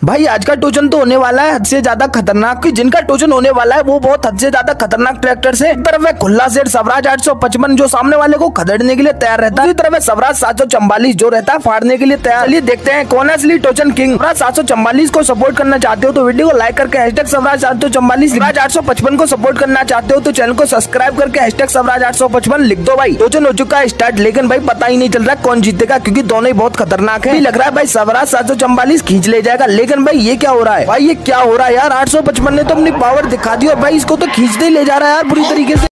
भाई आज का टोचन तो होने वाला है हद से ज्यादा खतरनाक। कि जिनका टोचन होने वाला है वो बहुत हद से ज्यादा खतरनाक ट्रैक्टर से। एक तरफ है खुला सेठ स्वराज 855 जो सामने वाले को खदेड़ने के लिए तैयार रहता है, दूसरी तरफ है स्वराज 744 जो रहता है फाड़ने के लिए तैयार। चलिए देखते हैं कौन है असली टोचन किंग। स्वराज 744 को सपोर्ट करना चाहते हो तो वीडियो को लाइक करके हैशटैग स्वराज 744, स्वराज 855 को सपोर्ट करना चाहते हो तो चैनल को सब्सक्राइब करके हैशटैग स्वराज 855 लिख दो। भाई टोचन हो चुका है स्टार्ट, लेकिन भाई पता ही नहीं चल रहा कौन जीतेगा क्योंकि दोनों ही बहुत खतरनाक है। लग रहा है भाई स्वराज 744 खींच ले जाएगा, लेकिन भाई ये क्या हो रहा है? भाई ये क्या हो रहा है यार? 855 ने तो अपनी पावर दिखा दी और भाई इसको तो खींचते ही ले जा रहा है यार बुरी तरीके से।